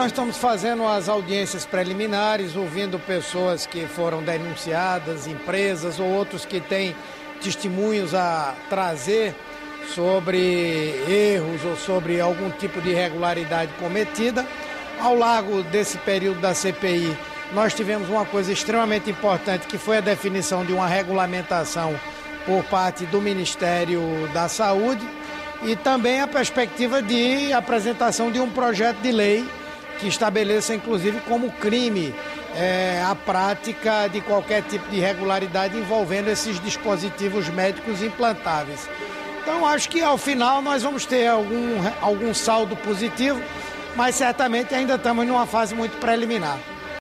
nós estamos fazendo as audiências preliminares, ouvindo pessoas que foram denunciadas, empresas ou outros que têm testemunhos a trazer sobre erros ou sobre algum tipo de irregularidade cometida. Ao largo desse período da CPI, nós tivemos uma coisa extremamente importante, que foi a definição de uma regulamentação por parte do Ministério da Saúde e também a perspectiva de apresentação de um projeto de lei que estabeleça, inclusive, como crime a prática de qualquer tipo de irregularidade envolvendo esses dispositivos médicos implantáveis. Então, acho que ao final nós vamos ter algum saldo positivo, mas certamente ainda estamos numa fase muito preliminar.